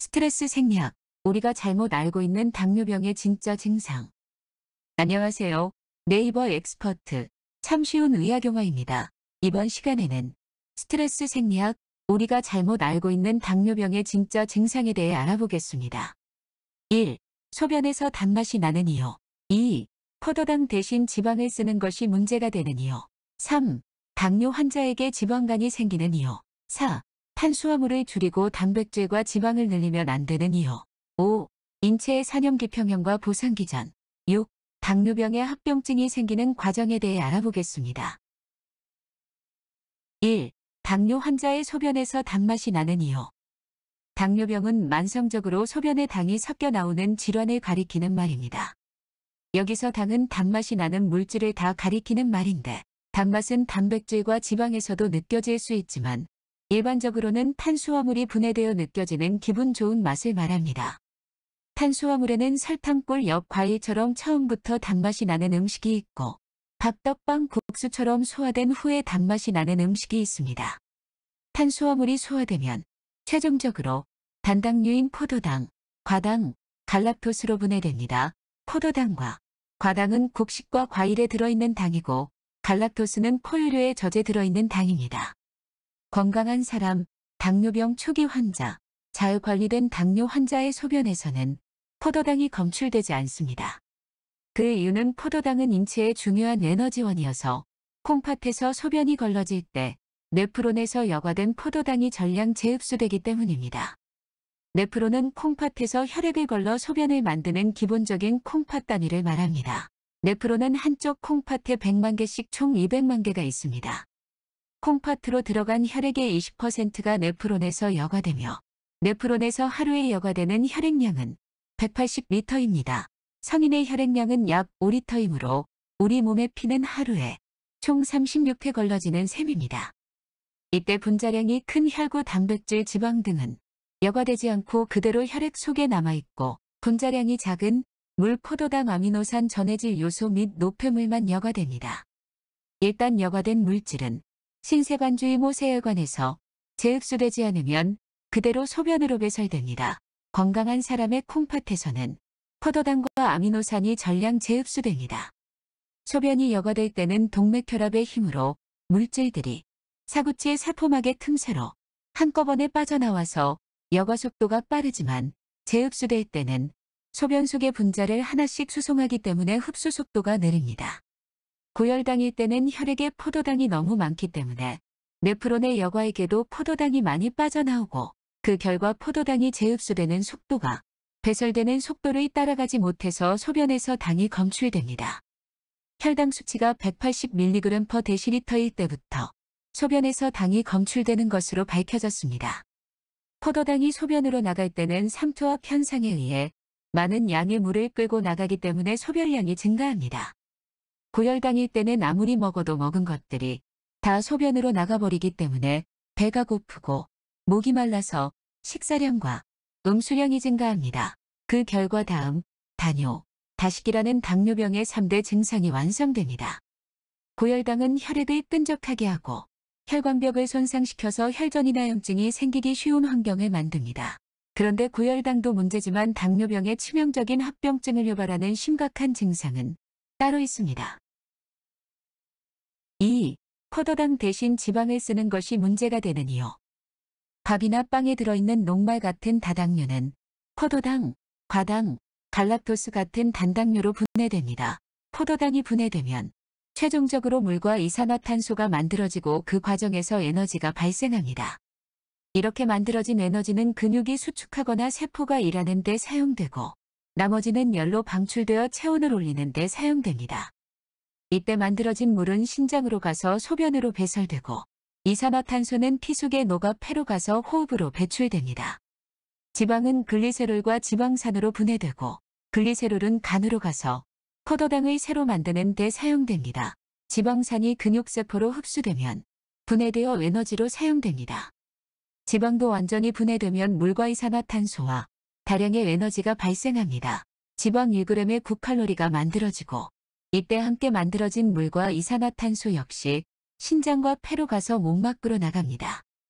스트레스 생리학, 우리가 잘못 알고 있는 당뇨병의 진짜 증상. 안녕하세요. 네이버 엑스퍼트, 참 쉬운 의학용어입니다. 이번 시간에는 스트레스 생리학, 우리가 잘못 알고 있는 당뇨병의 진짜 증상에 대해 알아보겠습니다. 1. 소변에서 단맛이 나는 이유. 2. 포도당 대신 지방을 쓰는 것이 문제가 되는 이유. 3. 당뇨 환자에게 지방간이 생기는 이유. 4. 탄수화물을 줄이고 단백질과 지방을 늘리면 안 되는 이유. 5. 인체의 산염기 평형과 보상기 전. 6. 당뇨병의 합병증이 생기는 과정에 대해 알아보겠습니다. 1. 당뇨 환자의 소변에서 단맛이 나는 이유. 당뇨병은 만성적으로 소변에 당이 섞여 나오는 질환을 가리키는 말입니다. 여기서 당은 단맛이 나는 물질을 다 가리키는 말인데, 단맛은 단백질과 지방에서도 느껴질 수 있지만 일반적으로는 탄수화물이 분해되어 느껴지는 기분 좋은 맛을 말합니다. 탄수화물에는 설탕, 꿀, 엽, 과일처럼 처음부터 단맛이 나는 음식이 있고 밥, 떡, 빵, 국수처럼 소화된 후에 단맛이 나는 음식이 있습니다. 탄수화물이 소화되면 최종적으로 단당류인 포도당, 과당, 갈락토스로 분해됩니다. 포도당과 과당은 곡식과 과일에 들어있는 당이고 갈락토스는 포유류에 젖에 들어있는 당입니다. 건강한 사람, 당뇨병 초기 환자, 잘 관리된 당뇨 환자의 소변에서는 포도당이 검출되지 않습니다. 그 이유는 포도당은 인체의 중요한 에너지원이어서 콩팥에서 소변이 걸러질 때 네프론에서 여과된 포도당이 전량 재흡수되기 때문입니다. 네프론은 콩팥에서 혈액을 걸러 소변을 만드는 기본적인 콩팥 단위를 말합니다. 네프론은 한쪽 콩팥에 100만 개씩 총 200만 개가 있습니다. 콩팥으로 들어간 혈액의 20%가 네프론에서 여과되며 네프론에서 하루에 여과되는 혈액량은 180리터입니다. 성인의 혈액량은 약 5리터이므로 우리 몸의 피는 하루에 총 36회 걸러지는 셈입니다. 이때 분자량이 큰 혈구, 단백질, 지방 등은 여과되지 않고 그대로 혈액 속에 남아있고 분자량이 작은 물, 포도당, 아미노산, 전해질 요소 및 노폐물만 여과됩니다. 일단 여과된 물질은 신세관주의 모세혈관에서 재흡수되지 않으면 그대로 소변으로 배설됩니다. 건강한 사람의 콩팥에서는 포도당과 아미노산이 전량 재흡수됩니다. 소변이 여과될 때는 동맥혈압의 힘으로 물질들이 사구치의 사포막의 틈새로 한꺼번에 빠져나와서 여과 속도가 빠르지만 재흡수될 때는 소변 속의 분자를 하나씩 수송하기 때문에 흡수 속도가 느립니다. 고혈당일 때는 혈액에 포도당이 너무 많기 때문에 네프론의 여과에게도 포도당이 많이 빠져나오고 그 결과 포도당이 재흡수되는 속도가 배설되는 속도를 따라가지 못해서 소변에서 당이 검출됩니다. 혈당 수치가 180mg/dl일 때부터 소변에서 당이 검출되는 것으로 밝혀졌습니다. 포도당이 소변으로 나갈 때는 삼투압 현상에 의해 많은 양의 물을 끌고 나가기 때문에 소변량이 증가합니다. 고혈당일 때는 아무리 먹어도 먹은 것들이 다 소변으로 나가버리기 때문에 배가 고프고 목이 말라서 식사량과 음수량이 증가합니다. 그 결과 다음 다뇨, 다식이라는 당뇨병의 3대 증상이 완성됩니다. 고혈당은 혈액을 끈적하게 하고 혈관벽을 손상시켜서 혈전이나 염증이 생기기 쉬운 환경을 만듭니다. 그런데 고혈당도 문제지만 당뇨병의 치명적인 합병증을 유발하는 심각한 증상은 따로 있습니다. 2. 포도당 대신 지방을 쓰는 것이 문제가 되는 이유. 밥이나 빵에 들어있는 녹말 같은 다당류는 포도당, 과당, 갈락토스 같은 단당류로 분해됩니다. 포도당이 분해되면 최종적으로 물과 이산화탄소가 만들어지고 그 과정에서 에너지가 발생합니다. 이렇게 만들어진 에너지는 근육이 수축하거나 세포가 일하는 데 사용되고 나머지는 열로 방출되어 체온을 올리는 데 사용됩니다. 이때 만들어진 물은 신장으로 가서 소변으로 배설되고 이산화탄소는 피 속에 녹아 폐로 가서 호흡으로 배출됩니다. 지방은 글리세롤과 지방산으로 분해되고 글리세롤은 간으로 가서 포도당을 새로 만드는 데 사용됩니다. 지방산이 근육세포로 흡수되면 분해되어 에너지로 사용됩니다. 지방도 완전히 분해되면 물과 이산화탄소와 다량의 에너지가 발생합니다. 지방 1g의 9칼로리가 만들어지고 이때 함께 만들어진 물과 이산화탄소 역시 신장과 폐로 가서 몸 밖으로 나갑니다.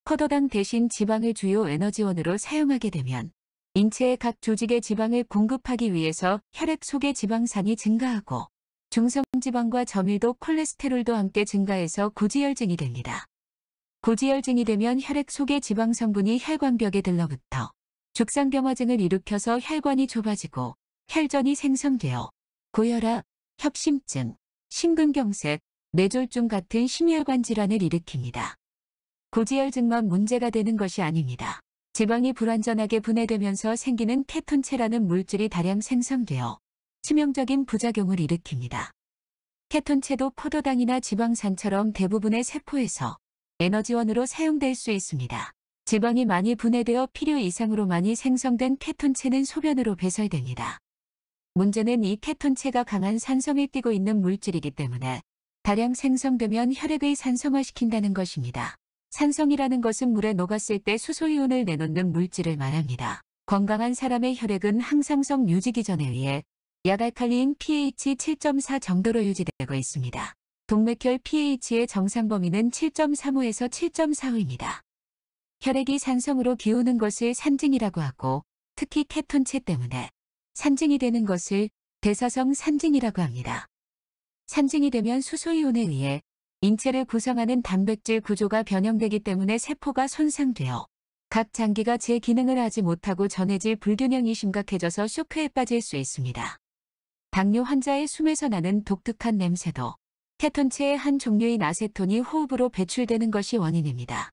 포도당 대신 지방을 주요 에너지원으로 사용하게 되면 인체의 각 조직에 지방을 공급하기 위해서 혈액 속의 지방산이 증가하고 중성지방과 저밀도 콜레스테롤도 함께 증가해서 고지혈증이 됩니다. 고지혈증이 되면 혈액 속의 지방 성분이 혈관벽에 들러붙어 죽상경화증을 일으켜서 혈관이 좁아지고 혈전이 생성되어 고혈압, 협심증, 심근경색, 뇌졸중 같은 심혈관 질환을 일으킵니다. 고지혈증만 문제가 되는 것이 아닙니다. 지방이 불완전하게 분해되면서 생기는 케톤체라는 물질이 다량 생성되어 치명적인 부작용을 일으킵니다. 케톤체도 포도당이나 지방산처럼 대부분의 세포에서 에너지원으로 사용될 수 있습니다. 지방이 많이 분해되어 필요 이상으로 많이 생성된 케톤체는 소변으로 배설됩니다. 문제는 이 케톤체가 강한 산성을 띠고 있는 물질이기 때문에 다량 생성되면 혈액을 산성화시킨다는 것입니다. 산성이라는 것은 물에 녹았을 때 수소이온을 내놓는 물질을 말합니다. 건강한 사람의 혈액은 항상성 유지 기전에 의해 약알칼리인 pH 7.4 정도로 유지되고 있습니다. 동맥혈 pH의 정상 범위는 7.35에서 7.45입니다. 혈액이 산성으로 기우는 것을 산증이라고 하고 특히 케톤체 때문에 산증이 되는 것을 대사성 산증이라고 합니다. 산증이 되면 수소이온에 의해 인체를 구성하는 단백질 구조가 변형되기 때문에 세포가 손상되어 각 장기가 제 기능을 하지 못하고 전해질 불균형이 심각해져서 쇼크에 빠질 수 있습니다. 당뇨 환자의 숨에서 나는 독특한 냄새도 케톤체의 한 종류인 아세톤이 호흡으로 배출되는 것이 원인입니다.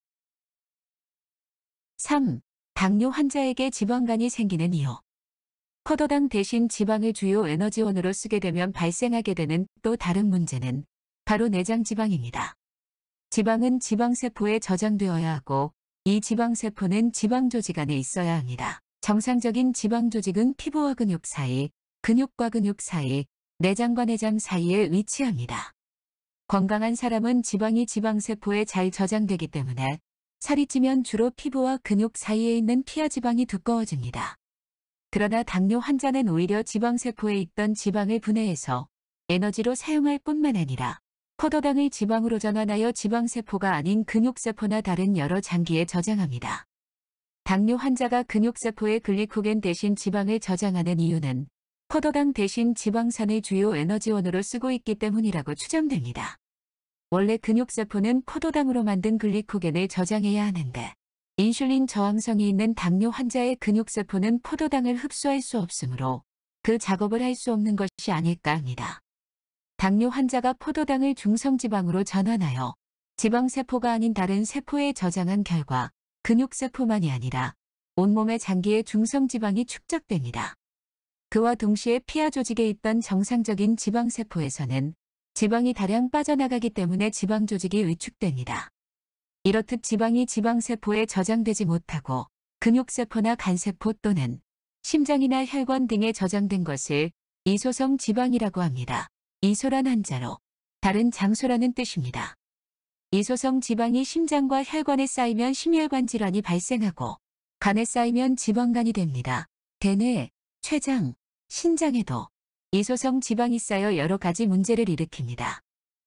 3. 당뇨 환자에게 지방간이 생기는 이유. 포도당 대신 지방을 주요 에너지원으로 쓰게 되면 발생하게 되는 또 다른 문제는 바로 내장 지방입니다. 지방은 지방세포에 저장되어야 하고 이 지방세포는 지방조직 안에 있어야 합니다. 정상적인 지방조직은 피부와 근육 사이, 근육과 근육 사이, 내장과 내장 사이에 위치합니다. 건강한 사람은 지방이 지방세포에 잘 저장되기 때문에 살이 찌면 주로 피부와 근육 사이에 있는 피하지방이 두꺼워집니다. 그러나 당뇨 환자는 오히려 지방세포에 있던 지방을 분해해서 에너지로 사용할 뿐만 아니라 포도당을 지방으로 전환하여 지방세포가 아닌 근육세포나 다른 여러 장기에 저장합니다. 당뇨 환자가 근육세포에 글리코겐 대신 지방을 저장하는 이유는 포도당 대신 지방산을 주요 에너지원으로 쓰고 있기 때문이라고 추정됩니다. 원래 근육세포는 포도당으로 만든 글리코겐을 저장해야 하는데 인슐린 저항성이 있는 당뇨 환자의 근육세포는 포도당을 흡수할 수 없으므로 그 작업을 할 수 없는 것이 아닐까 합니다. 당뇨 환자가 포도당을 중성지방으로 전환하여 지방세포가 아닌 다른 세포에 저장한 결과 근육세포만이 아니라 온몸의 장기에 중성지방이 축적됩니다. 그와 동시에 피하 조직에 있던 정상적인 지방세포에서는 지방이 다량 빠져나가기 때문에 지방조직이 위축됩니다. 이렇듯 지방이 지방세포에 저장되지 못하고 근육세포나 간세포 또는 심장이나 혈관 등에 저장된 것을 이소성 지방이라고 합니다. 이소란 한자로 다른 장소라는 뜻입니다. 이소성 지방이 심장과 혈관에 쌓이면 심혈관 질환이 발생하고 간에 쌓이면 지방간이 됩니다. 대뇌, 췌장, 신장에도 이소성 지방이 쌓여 여러 가지 문제를 일으킵니다.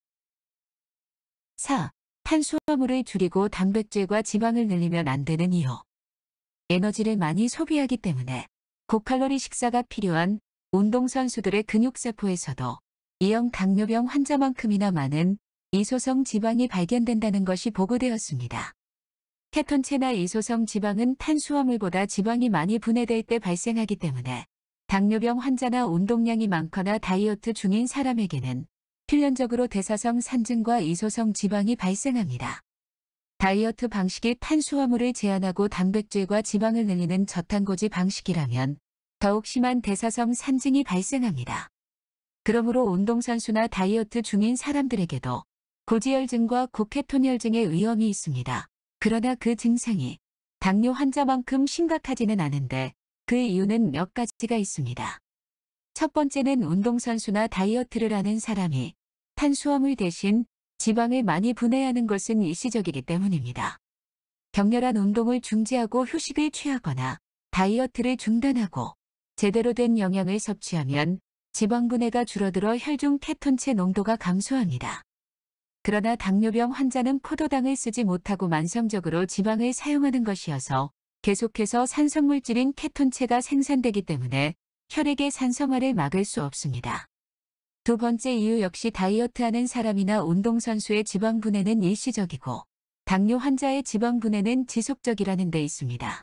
4. 탄수화물을 줄이고 단백질과 지방을 늘리면 안 되는 이유. 에너지를 많이 소비하기 때문에 고칼로리 식사가 필요한 운동선수들의 근육세포에서도 E형 당뇨병 환자만큼이나 많은 이소성 지방이 발견된다는 것이 보고되었습니다. 케톤체나 이소성 지방은 탄수화물보다 지방이 많이 분해될 때 발생하기 때문에 당뇨병 환자나 운동량이 많거나 다이어트 중인 사람에게는 필연적으로 대사성 산증과 이소성 지방이 발생합니다. 다이어트 방식이 탄수화물을 제한하고 단백질과 지방을 늘리는 저탄고지 방식이라면 더욱 심한 대사성 산증이 발생합니다. 그러므로 운동선수나 다이어트 중인 사람들에게도 고지혈증과 고케톤혈증의 위험이 있습니다. 그러나 그 증상이 당뇨 환자만큼 심각하지는 않은데 그 이유는 몇 가지가 있습니다. 첫 번째는 운동선수나 다이어트를 하는 사람이 탄수화물 대신 지방을 많이 분해하는 것은 일시적이기 때문입니다. 격렬한 운동을 중지하고 휴식을 취하거나 다이어트를 중단하고 제대로 된 영양을 섭취하면 지방 분해가 줄어들어 혈중 케톤체 농도가 감소합니다. 그러나 당뇨병 환자는 포도당을 쓰지 못하고 만성적으로 지방을 사용하는 것이어서 계속해서 산성물질인 케톤체가 생산되기 때문에 혈액의 산성화를 막을 수 없습니다. 두 번째 이유 역시 다이어트하는 사람이나 운동선수의 지방 분해는 일시적이고 당뇨 환자의 지방 분해는 지속적이라는 데 있습니다.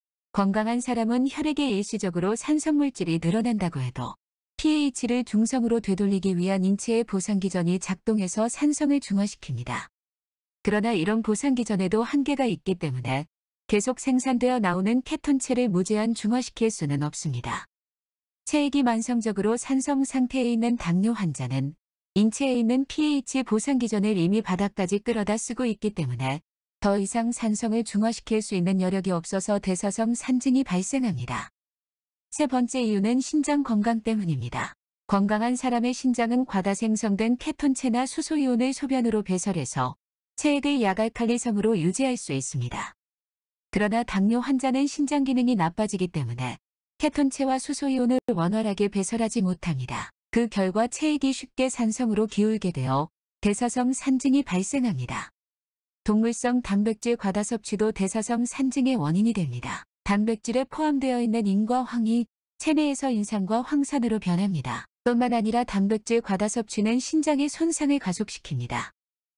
건강한 사람은 혈액에 일시적으로 산성물질이 늘어난다고 해도 pH를 중성으로 되돌리기 위한 인체의 보상기전이 작동해서 산성을 중화시킵니다. 그러나 이런 보상기전에도 한계가 있기 때문에 계속 생산되어 나오는 케톤체를 무제한 중화시킬 수는 없습니다. 체액이 만성적으로 산성 상태에 있는 당뇨 환자는 인체에 있는 pH 보상기전을 이미 바닥까지 끌어다 쓰고 있기 때문에 더 이상 산성을 중화시킬 수 있는 여력이 없어서 대사성 산증이 발생합니다. 세 번째 이유는 신장 건강 때문입니다. 건강한 사람의 신장은 과다 생성된 케톤체나 수소이온을 소변으로 배설해서 체액을 약알칼리성으로 유지할 수 있습니다. 그러나 당뇨 환자는 신장 기능이 나빠지기 때문에 케톤체와 수소이온을 원활하게 배설하지 못합니다. 그 결과 체액이 쉽게 산성으로 기울게 되어 대사성 산증이 발생합니다. 동물성 단백질 과다 섭취도 대사성 산증의 원인이 됩니다. 단백질에 포함되어 있는 인과 황이 체내에서 인산과 황산으로 변합니다. 뿐만 아니라 단백질 과다 섭취는 신장의 손상을 가속시킵니다.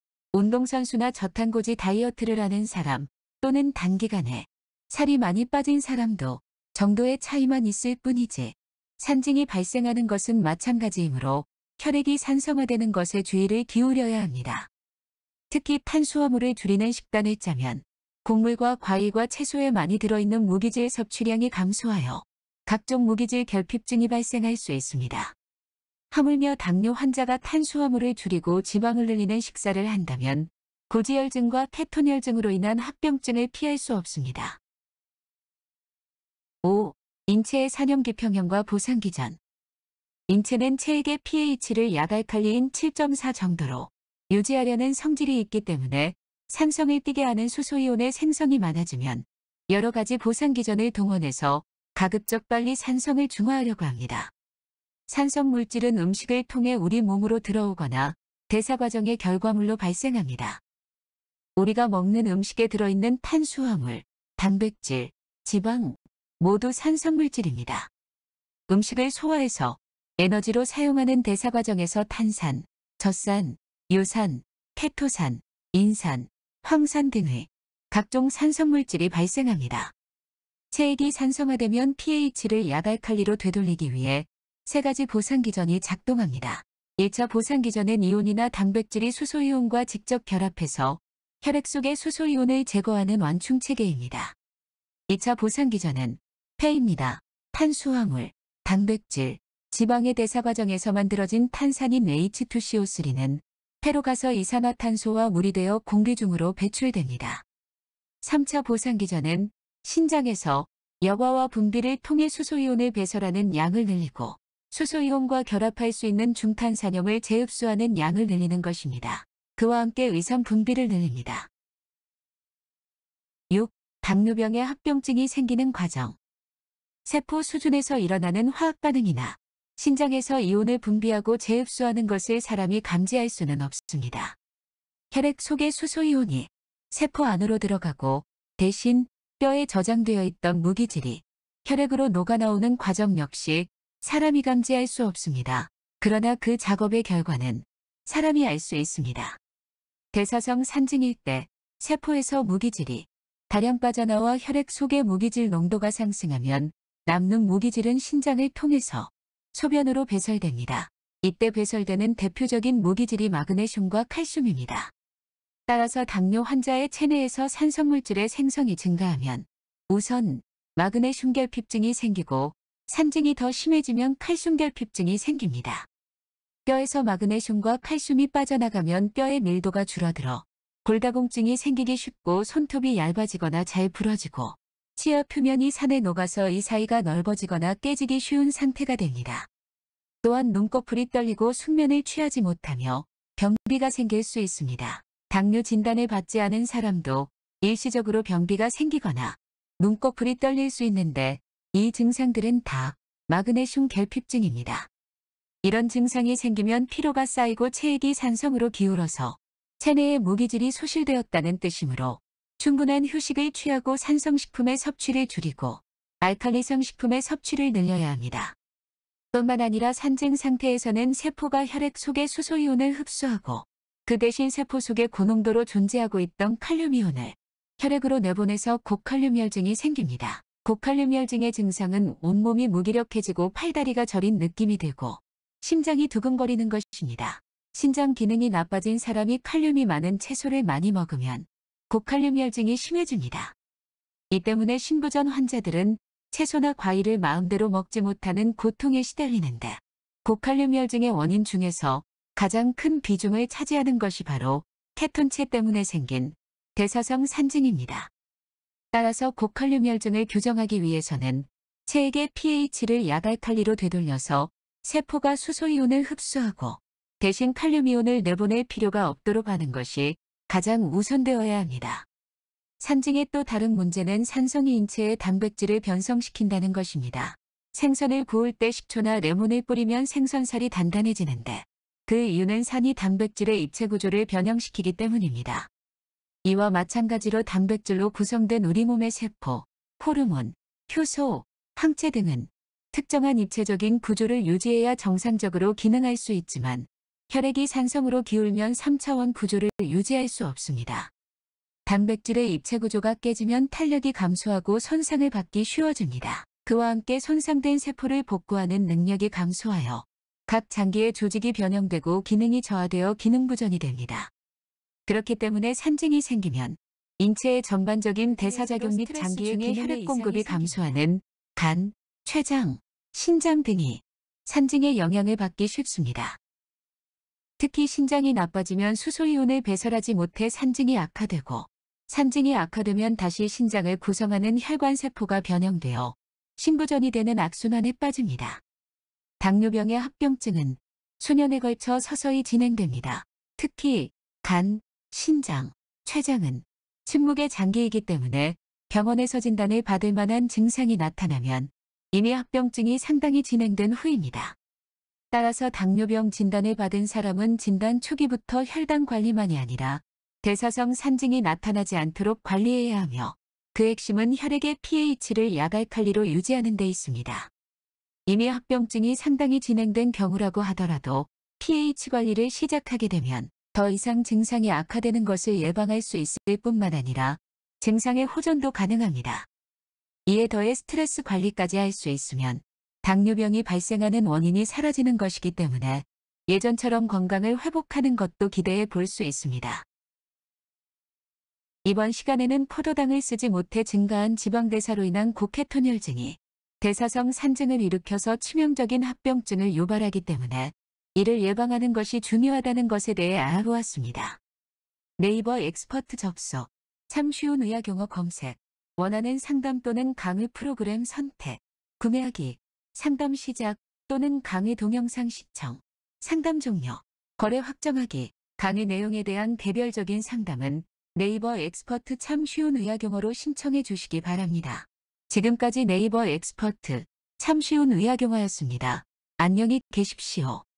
운동선수나 저탄고지 다이어트를 하는 사람 또는 단기간에 살이 많이 빠진 사람도 정도의 차이만 있을 뿐이지 산증이 발생하는 것은 마찬가지이므로 혈액이 산성화되는 것에 주의를 기울여야 합니다. 특히 탄수화물을 줄이는 식단을 짜면 곡물과 과일과 채소에 많이 들어있는 무기질 섭취량이 감소하여 각종 무기질 결핍증이 발생할 수 있습니다. 하물며 당뇨 환자가 탄수화물을 줄이고 지방을 늘리는 식사를 한다면 고지혈증과 케톤혈증으로 인한 합병증을 피할 수 없습니다. 5. 인체의 산염기평형과 보상기전. 인체는 체액의 pH를 약알칼리인 7.4 정도로 유지하려는 성질이 있기 때문에 산성을 띠게 하는 수소이온의 생성이 많아지면 여러 가지 보상기전을 동원해서 가급적 빨리 산성을 중화하려고 합니다. 산성 물질은 음식을 통해 우리 몸으로 들어오거나 대사 과정의 결과물로 발생합니다. 우리가 먹는 음식에 들어있는 탄수화물, 단백질, 지방 모두 산성 물질입니다. 음식을 소화해서 에너지로 사용하는 대사 과정에서 탄산, 젖산, 유산, 케토산, 인산, 황산 등의 각종 산성 물질이 발생합니다. 체액이 산성화되면 pH를 약알칼리로 되돌리기 위해 세 가지 보상기전이 작동합니다. 1차 보상기전은 이온이나 단백질이 수소이온과 직접 결합해서 혈액 속의 수소이온을 제거하는 완충체계입니다. 2차 보상기전은 폐입니다. 탄수화물, 단백질, 지방의 대사 과정에서 만들어진 탄산인 H2CO3는 폐로 가서 이산화탄소와 물이 되어 공기 중으로 배출됩니다. 3차 보상기전은 신장에서 여과와 분비를 통해 수소이온을 배설하는 양을 늘리고 수소이온과 결합할 수 있는 중탄산염을 재흡수하는 양을 늘리는 것입니다. 그와 함께 의산 분비를 늘립니다. 6. 당뇨병의 합병증이 생기는 과정. 세포 수준에서 일어나는 화학 반응이나 신장에서 이온을 분비하고 재흡수하는 것을 사람이 감지할 수는 없습니다. 혈액 속의 수소이온이 세포 안으로 들어가고 대신 뼈에 저장되어 있던 무기질이 혈액으로 녹아나오는 과정 역시 사람이 감지할 수 없습니다. 그러나 그 작업의 결과는 사람이 알 수 있습니다. 대사성 산증일 때 세포에서 무기질이 다량 빠져나와 혈액 속의 무기질 농도가 상승하면 남는 무기질은 신장을 통해서 소변으로 배설됩니다. 이때 배설되는 대표적인 무기질이 마그네슘과 칼슘입니다. 따라서 당뇨 환자의 체내에서 산성물질의 생성이 증가하면 우선 마그네슘 결핍증이 생기고 산증이 더 심해지면 칼슘 결핍증이 생깁니다. 뼈에서 마그네슘과 칼슘이 빠져나가면 뼈의 밀도가 줄어들어 골다공증이 생기기 쉽고 손톱이 얇아지거나 잘 부러지고 치아 표면이 산에 녹아서 이 사이가 넓어지거나 깨지기 쉬운 상태가 됩니다. 또한 눈꺼풀이 떨리고 숙면을 취하지 못하며 변비가 생길 수 있습니다. 당뇨 진단을 받지 않은 사람도 일시적으로 변비가 생기거나 눈꺼풀이 떨릴 수 있는데 이 증상들은 다 마그네슘 결핍증입니다. 이런 증상이 생기면 피로가 쌓이고 체액이 산성으로 기울어서 체내에 무기질이 소실되었다는 뜻이므로 충분한 휴식을 취하고 산성식품의 섭취를 줄이고 알칼리성 식품의 섭취를 늘려야 합니다. 뿐만 아니라 산증 상태에서는 세포가 혈액 속의 수소이온을 흡수하고 그 대신 세포 속에 고농도로 존재하고 있던 칼륨이온을 혈액으로 내보내서 고칼륨혈증이 생깁니다. 고칼륨혈증의 증상은 온몸이 무기력해지고 팔다리가 저린 느낌이 들고 심장이 두근거리는 것입니다. 신장 기능이 나빠진 사람이 칼륨이 많은 채소를 많이 먹으면 고칼륨혈증이 심해집니다. 이 때문에 신부전 환자들은 채소나 과일을 마음대로 먹지 못하는 고통에 시달리는데 고칼륨혈증의 원인 중에서 가장 큰 비중을 차지하는 것이 바로 케톤체 때문에 생긴 대사성 산증입니다. 따라서 고칼륨혈증을 교정하기 위해서는 체액의 pH를 약알칼리로 되돌려서 세포가 수소이온을 흡수하고 대신 칼륨이온을 내보낼 필요가 없도록 하는 것이 가장 우선되어야 합니다. 산증의 또 다른 문제는 산성이 인체의 단백질을 변성시킨다는 것입니다. 생선을 구울 때 식초나 레몬을 뿌리면 생선살이 단단해지는데 그 이유는 산이 단백질의 입체 구조를 변형시키기 때문입니다. 이와 마찬가지로 단백질로 구성된 우리 몸의 세포, 호르몬, 효소, 항체 등은 특정한 입체적인 구조를 유지해야 정상적으로 기능할 수 있지만 혈액이 산성으로 기울면 3차원 구조를 유지할 수 없습니다. 단백질의 입체 구조가 깨지면 탄력이 감소하고 손상을 받기 쉬워집니다. 그와 함께 손상된 세포를 복구하는 능력이 감소하여 각 장기의 조직이 변형되고 기능이 저하되어 기능부전이 됩니다. 그렇기 때문에 산증이 생기면 인체의 전반적인 대사작용 및 장기의 혈액 공급이 감소하는 간, 췌장, 신장 등이 산증의 영향을 받기 쉽습니다. 특히 신장이 나빠지면 수소이온을 배설하지 못해 산증이 악화되고 산증이 악화되면 다시 신장을 구성하는 혈관세포가 변형되어 신부전이 되는 악순환에 빠집니다. 당뇨병의 합병증은 수년에 걸쳐 서서히 진행됩니다. 특히 간, 신장, 췌장은 침묵의 장기이기 때문에 병원에서 진단을 받을 만한 증상이 나타나면 이미 합병증이 상당히 진행된 후입니다. 따라서 당뇨병 진단을 받은 사람은 진단 초기부터 혈당 관리만이 아니라 대사성 산증이 나타나지 않도록 관리해야 하며 그 핵심은 혈액의 pH를 약알칼리로 유지하는 데 있습니다. 이미 합병증이 상당히 진행된 경우라고 하더라도 pH 관리를 시작하게 되면 더 이상 증상이 악화되는 것을 예방할 수 있을 뿐만 아니라 증상의 호전도 가능합니다. 이에 더해 스트레스 관리까지 할 수 있으면 당뇨병이 발생하는 원인이 사라지는 것이기 때문에 예전처럼 건강을 회복하는 것도 기대해 볼 수 있습니다. 이번 시간에는 포도당을 쓰지 못해 증가한 지방대사로 인한 고케톤혈증이 대사성 산증을 일으켜서 치명적인 합병증을 유발하기 때문에 이를 예방하는 것이 중요하다는 것에 대해 알아보았습니다. 네이버 엑스퍼트 접속, 참 쉬운 의학용어 검색, 원하는 상담 또는 강의 프로그램 선택, 구매하기, 상담 시작 또는 강의 동영상 시청, 상담 종료, 거래 확정하기, 강의 내용에 대한 개별적인 상담은 네이버 엑스퍼트 참 쉬운 의학용어로 신청해 주시기 바랍니다. 지금까지 네이버 엑스퍼트 참 쉬운 의학용어였습니다. 안녕히 계십시오.